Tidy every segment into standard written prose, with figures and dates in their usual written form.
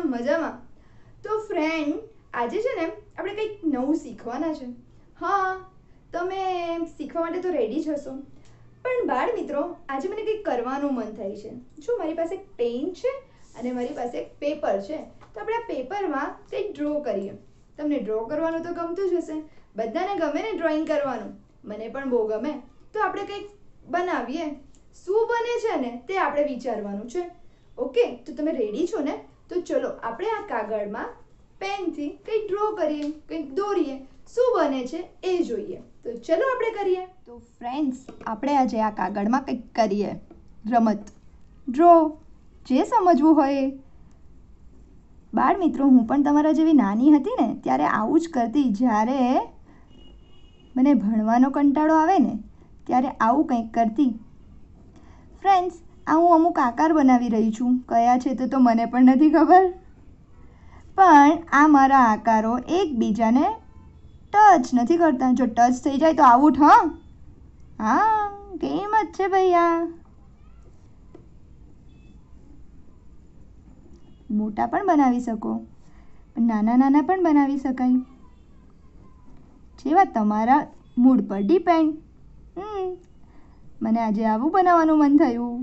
મજામાં. તો ફ્રેન્ડ, આજે છે ને આપણે કંઈક નવું શીખવાના છે. હા, તમે શીખવા માટે તો રેડી જ હશો. પણ બાળ મિત્રો, આજે મને કંઈક કરવાનું મન થાય છે. જો મારી પાસે એક પેન છે અને મારી પાસે એક પેપર છે. તો આપણે આ પેપરમાં કંઈક ડ્રો કરીએ. તમને ડ્રો કરવાનું તો ગમતું જ હશે. બધાને ગમે ને ડ્રોઈંગ કરવાનું? મને પણ બહુ ગમે. તો આપણે કંઈક બનાવીએ. શું બને છે ને તે આપણે વિચારવાનું છે. ઓકે, તો તમે રેડી છો ને? તો ચલો આપણે આ કાગળમાં પેનથી કંઈક ડ્રો કરીએ, કંઈક દોરીએ. શું બને છે એ જોઈએ. તો ચલો આપણે કરીએ. તો ફ્રેન્ડ્સ, આપણે આજે આ કાગળમાં કંઈક કરીએ. રમત, ડ્રો, જે સમજવું હોય. બાળ મિત્રો, હું પણ તમારા જેવી નાની હતી ને ત્યારે આવું જ કરતી. જ્યારે મને ભણવાનો કંટાળો આવે ને ત્યારે આવું કંઈક કરતી. ફ્રેન્ડ્સ, આ હું અમુક આકાર બનાવી રહી છું. કયા છે તે તો મને પણ નથી ખબર. પણ આ મારા આકારો એકબીજાને ટચ નથી કરતા. જો ટચ થઈ જાય તો આઉટ. હા, ગેમ જ છે ભૈયા. મોટા પણ બનાવી શકો, નાના નાના પણ બનાવી શકાય. જેવા તમારા મૂડ પર ડિપેન્ડ. મને આજે આવું બનાવવાનું મન થયું.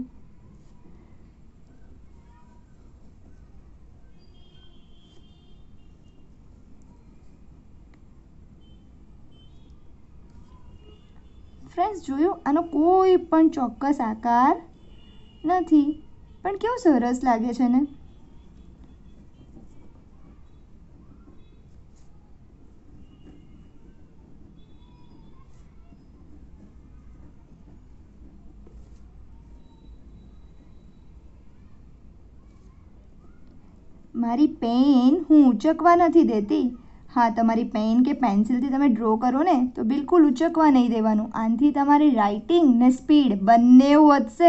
ફ્રેન્ડ્સ, જોયું? આનો કોઈ પણ ચોક્કસ આકાર નથી, પણ કેવું સરસ લાગે છે ને. મારી પેન હું ઊંચકવા નથી દેતી. હા, તમારી પેન કે પેન્સિલથી તમે ડ્રો કરો ને તો બિલકુલ ઊંચકવા નહીં દેવાનું. આનાથી તમારી રાઇટિંગ ને સ્પીડ બંને વધશે.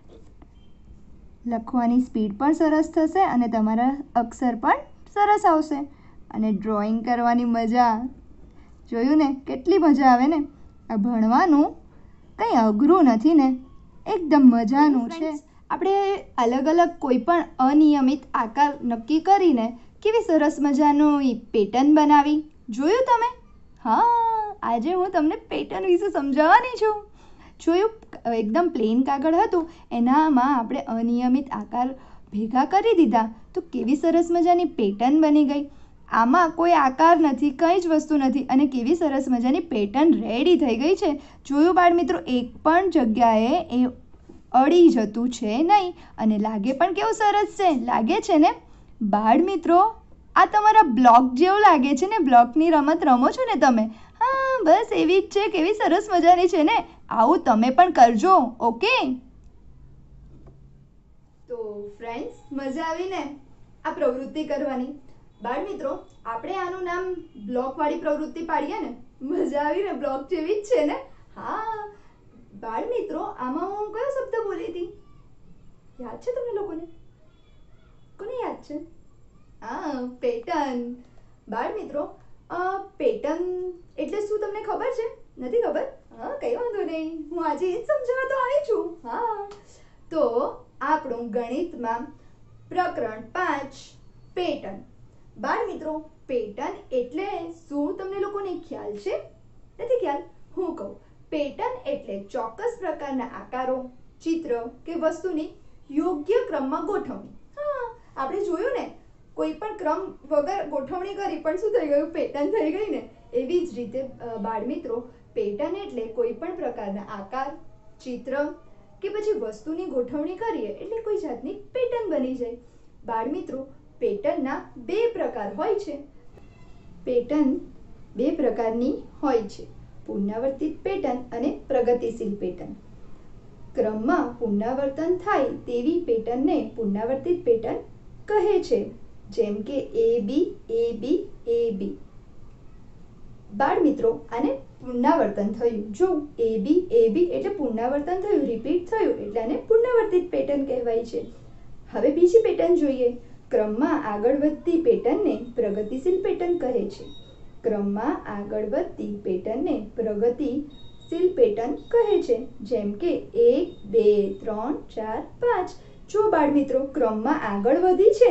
લખવાની સ્પીડ પણ સરસ થશે અને તમારા અક્ષર પણ સરસ આવશે. અને ડ્રોઈંગ કરવાની મજા, જોયું ને? કેટલી મજા આવે ને. આ ભણવાનું કંઈ અઘરું નથી ને, એકદમ મજાનું છે. આપણે અલગ અલગ કોઈ પણ અનિયમિત આકાર નક્કી કરીને કેવી સરસ મજાનું પેટર્ન બનાવી. જોયું તમે? હા, આજે હું તમને પેટર્ન વિશે સમજાવવાની છું. જોયું? એકદમ પ્લેન કાગળ હતું, એનામાં આપણે અનિયમિત આકાર ભેગા કરી દીધા તો કેવી સરસ મજાની પેટર્ન બની ગઈ. આમાં કોઈ આકાર નથી, કંઈ જ વસ્તુ નથી અને કેવી સરસ મજાની પેટર્ન રેડી થઈ ગઈ છે. જોયું બાળ મિત્રો? એક પણ જગ્યાએ એ અડી જતું છે નહીં અને લાગે પણ કેવું સરસ છે. લાગે છે ને બાળ મિત્રો? આ તમારા બ્લોક જેવું લાગે છે ને? બ્લોકની રમત રમો છો ને તમે? હા, બસ એવી જ છે. કેવી સરસ મજાની છે ને? આવું તમે પણ કરજો. ઓકે? તો ફ્રેન્ડ્સ, મજા આવી ને આ પ્રવૃત્તિ કરવાની? બાળ મિત્રો, આપણે આનું નામ બ્લોકવાળી પ્રવૃત્તિ પાડીએ ને? મજા આવી ને? બ્લોક જેવી જ છે ને? હા બાળ મિત્રો, આમાં હું કયો શબ્દ બોલી હતી? યાદ છે તમને લોકોને? કોને યાદ છે? હા, પેટર્ન. બાળ મિત્રો, પેટર્ન એટલે શું તમને ખબર છે? નથી ખબર? હા, કંઈ વાંધો નહીં. હું આજે એ જ સમજાવવા તો આવી છું. હા, તો આપણું ગણિતમાં પ્રકરણ 5 પેટર્ન. બાળ મિત્રો, પેટર્ન એટલે શું તમને લોકોને ખ્યાલ છે? નથી ખ્યાલ? હું કહું. પેટર્ન એટલે ચોક્કસ પ્રકારના આકારો, ચિત્ર કે વસ્તુની યોગ્ય ક્રમમાં ગોઠવણી. હા, આપણે જોયું ને, કોઈ પણ ક્રમ વગર ગોઠવણી કરી પણ શું થઈ ગયું? પેટર્ન થઈ ગઈ ને. એવી જ રીતે બાળ મિત્રો, પેટર્ન એટલે કોઈ પણ પ્રકારના આકાર, ચિત્ર કે પછી વસ્તુની ગોઠવણી કરીએ એટલે કોઈ જાતની પેટર્ન બની જાય. બાળ મિત્રો, પેટર્નના બે પ્રકાર હોય છે. પેટર્ન બે પ્રકારની હોય છે: પુનરાવર્તિત પેટર્ન અને પ્રગતિશીલ પેટર્ન. ક્રમમાં પુનરાવર્તન થાય તેવી પેટર્નને પુનરાવર્તિત પેટર્ન કહે છે. જેમ કે AB AB AB. બાળ મિત્રો, આને પુનરાવર્તન થયું. જો AB AB એટલે પુનરાવર્તન થયું, રિપીટ થયું એટલે આને પુનરાવર્તિત પેટર્ન કહેવાય છે. હવે બીજી પેટર્ન જોઈએ. ક્રમમાં આગળ વધતી પેટર્નને પ્રગતિશીલ પેટર્ન કહે છે. ક્રમમાં આગળ વધતી પેટર્નને પ્રગતિશીલ પેટર્ન કહે છે. જેમ કે 1 2 3 4 5. જો બાળ મિત્રો, ક્રમમાં આગળ વધી છે ને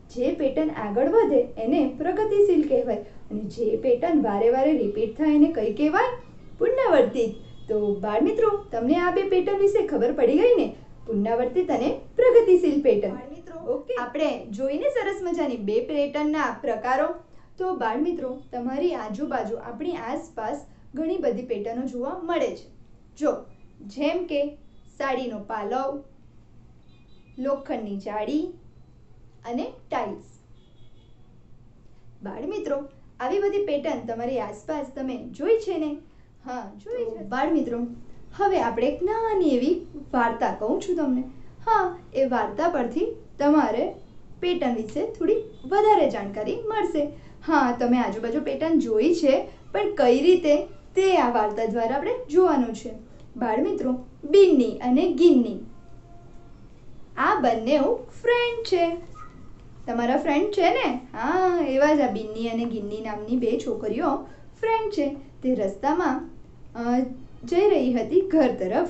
જે પેટર્ન આગળ વધે એને પ્રગતિશીલ કહેવાય અને જે પેટર્ન વારે વારે રિપીટ થાય એને કઈ કહેવાય? પુનરાવર્તિત. તો બાળ મિત્રો, તમને આ બે પેટર્ન વિશે ખબર પડી ગઈ ને? પુનરાવર્તિત અને પ્રગતિશીલ પેટર્ન. બાળ મિત્રો, ઓકે, આપણે જોઈને સરસ મજાની બે પેટર્નના પ્રકારો. તો બાળ મિત્રો, તમારી આજુબાજુ આપણી આસપાસ ઘણી બધી પેટર્નો જોવા મળે છે. જો, જેમ કે સાડીનો પાલવ, લોખંડની જાળી અને ટાઇલ્સ. બાળ મિત્રો, આવી બધી પેટર્ન તમારી આસપાસ તમે જોઈ છે ને? હા, જોઈ છે. બાળ મિત્રો, હવે આપણે એક નાની એવી વાર્તા કહું છું તમને. હા, એ વાર્તા પરથી તમારે પેટર્ન વિશે થોડી વધારે જાણકારી મળશે. હા, તમે આજુબાજુ પેટર્ન જોઈ છે, પણ કઈ રીતે તે આ વાર્તા દ્વારા આપણે જોવાનું છે. બાળ મિત્રો, બિન્ની અને ગિન્ની આ બંને ફ્રેન્ડ છે. તમારા ફ્રેન્ડ છે ને? હા, એવા જ આ બિન્ની અને ગિન્ની નામની બે છોકરીઓ ફ્રેન્ડ છે. તે રસ્તામાં જઈ રહી હતી ઘર તરફ.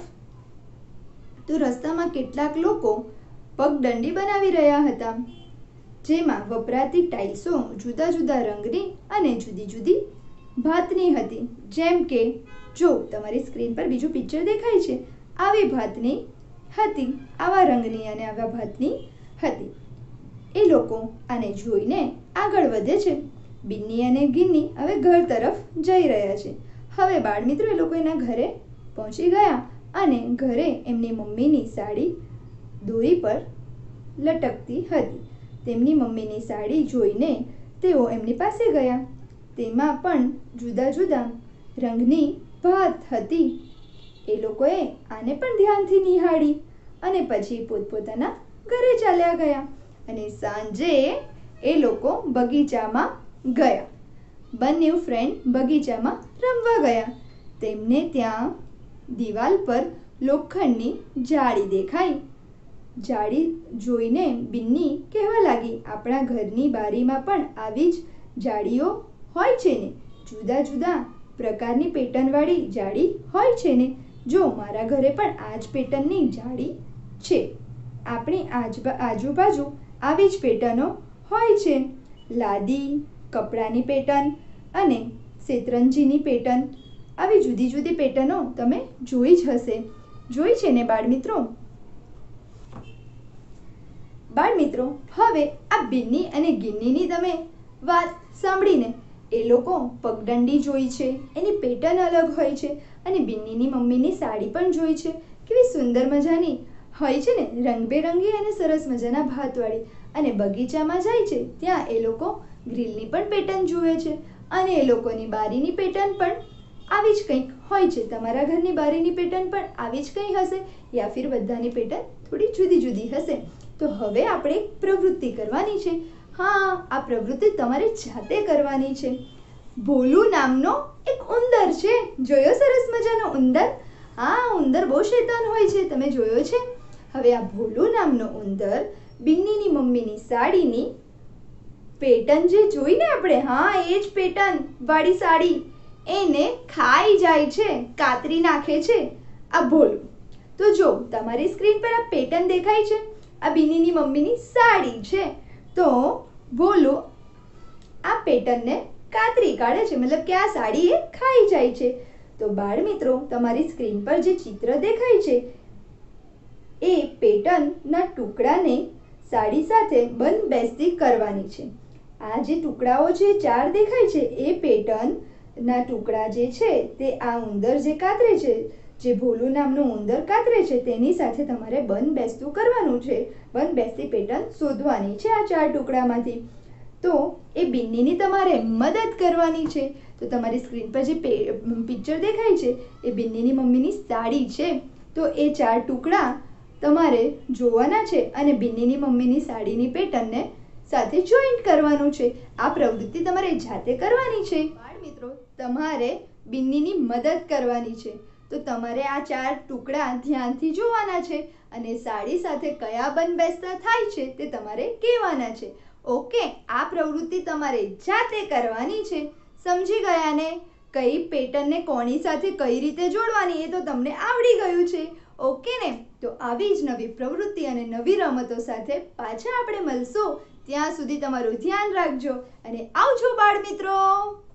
તો રસ્તામાં કેટલાક લોકો પગદંડી બનાવી રહ્યા હતા, જેમાં વપરાતી ટાઇલ્સો જુદા જુદા રંગની અને જુદી જુદી ભાતની હતી. જેમ કે જો તમારી સ્ક્રીન પર બીજું પિક્ચર દેખાય છે, આવી ભાતની હતી, આવા રંગની અને આવા ભાતની હતી. એ લોકો આને જોઈને આગળ વધે છે. બિન્ની અને ગિન્ની હવે ઘર તરફ જઈ રહ્યા છે. હવે બાળ મિત્રો, એ લોકો એના ઘરે પહોંચી ગયા અને ઘરે એમની મમ્મીની સાડી દોરી પર લટકતી હતી. તેમની મમ્મીની સાડી જોઈને તેઓ એમની પાસે ગયા. તેમાં પણ જુદા જુદા રંગની ભાત હતી. એ લોકોએ આને પણ ધ્યાનથી નિહાળી અને પછી પોતપોતાના ઘરે ચાલ્યા ગયા. અને સાંજે એ લોકો બગીચામાં ગયા. બંને ફ્રેન્ડ બગીચામાં રમવા ગયા. તેમને ત્યાં દિવાલ પર લોખંડની જાળી દેખાઈ. જાળી જોઈને બિન્ની કહેવા લાગી, આપણા ઘરની બારીમાં પણ આવી જ જાળીઓ હોય છે ને? જુદા જુદા પ્રકારની પેટર્નવાળી જાળી હોય છે ને? જો, મારા ઘરે પણ આ જ પેટર્નની જાળી છે. આપણી આજુબાજુ આવી જ પેટર્નો હોય છે. લાદી, કપડાની પેટર્ન અને શેતરંજીની પેટર્ન, આવી જુદી જુદી પેટર્નો તમે જોઈ જ હશે. જોઈ છે ને બાળ મિત્રો? બાળ મિત્રો, હવે આ બિન્ની અને ગિન્નીની તમે વાત સાંભળીને એ લોકો પગદંડી જોઈ છે, એની પેટર્ન અલગ હોય છે, અને બિન્નીની મમ્મીની સાડી પણ જોઈ છે. કેવી સુંદર મજાની હોય છે ને, રંગબેરંગી અને સરસ મજાના ભાતવાળી. અને બગીચામાં જાય છે ત્યાં એ લોકો ગ્રીલની પણ પેટર્ન જુએ છે, અને એ લોકોની બારીની પેટર્ન પણ આવી જ કંઈક હોય છે. તમારા ઘરની બારીની પેટર્ન પણ આવી જ કંઈ હશે, યા ફિર બધાની પેટર્ન થોડી જુદી જુદી હશે. તો હવે આપણે એક પ્રવૃત્તિ કરવાની છે. હા, આ પ્રવૃત્તિ તમારે જાતે કરવાની છે. ભોલું નામનો એક ઉંદર છે. જોયો સરસ મજાનો ઉંદર? હા, ઉંદર બહુ શૈતાન હોય છે, તમે જોયો છે? હવે આ ભોલું નામનો ઉંદર બિન્નીની મમ્મીની સાડીની પેટર્ન જે જોઈને આપણે, હા એ જ પેટર્ન વાળી સાડી, એને ખાઈ જાય છે, કાતરી નાખે છે આ ભોલું. તો જો, તમારી સ્ક્રીન પર આ પેટર્ન દેખાય છે, આ બિન્નીની મમ્મીની સાડી છે. તો ભોલું આ પેટર્નને કાતરી કાઢે છે, મતલબ કે આ સાડી એ ખાઈ જાય છે. તો બાળ મિત્રો, તમારી સ્ક્રીન પર જે ચિત્ર દેખાય છે એ પેટર્નના ટુકડાને સાડી સાથે બંધબેસતી કરવાની છે. આ જે ટુકડાઓ છે 4 દેખાય છે, એ પેટર્નના ટુકડા જે છે તે આ ઉંદર જે કાતરે છે, જે ભોલું નામનું ઉંદર કાતરે છે, તેની સાથે તમારે બંધબેસતું કરવાનું છે. બંધબેસતી પેટર્ન શોધવાની છે આ 4 ટુકડામાંથી. તો એ બિન્નીની તમારે મદદ કરવાની છે. તો તમારી સ્ક્રીન પર જે પિક્ચર દેખાય છે એ બિન્નીની મમ્મીની સાડી છે. તો એ 4 ટુકડા તમારે જોવાના છે અને બિન્નીની મમ્મીની સાડીની પેટર્નને સાથે જોઈન્ટ કરવાનું છે. આ પ્રવૃત્તિ તમારે જાતે કરવાની છે. બાળ મિત્રો, તમારે બિન્નીની મદદ કરવાની છે. તો તમારે આ 4 ટુકડા ધ્યાનથી જોવાના છે અને સાડી સાથે કયા બંધબેસતા થાય છે તે તમારે કહેવાના છે. ઓકે, આ પ્રવૃત્તિ તમારે જાતે કરવાની છે. સમજી ગયા ને? કઈ પેટર્નને કોની સાથે કઈ રીતે જોડવાની એ તો તમને આવડી ગયું છે. ઓકે ને? તો આવી જ નવી પ્રવૃત્તિ અને નવી રમતો સાથે પાછા આપણે મળશું. ત્યાં સુધી તમારું ધ્યાન રાખજો અને આવજો બાળ મિત્રો.